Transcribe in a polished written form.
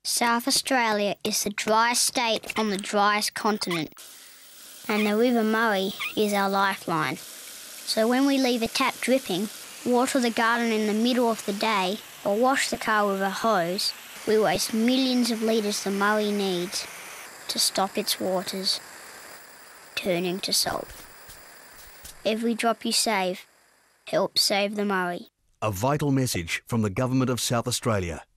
South Australia is the driest state on the driest continent, and the River Murray is our lifeline. So when we leave a tap dripping, water the garden in the middle of the day, or wash the car with a hose, we waste millions of litres the Murray needs to stop its waters turning to salt. Every drop you save helps save the Murray. A vital message from the Government of South Australia.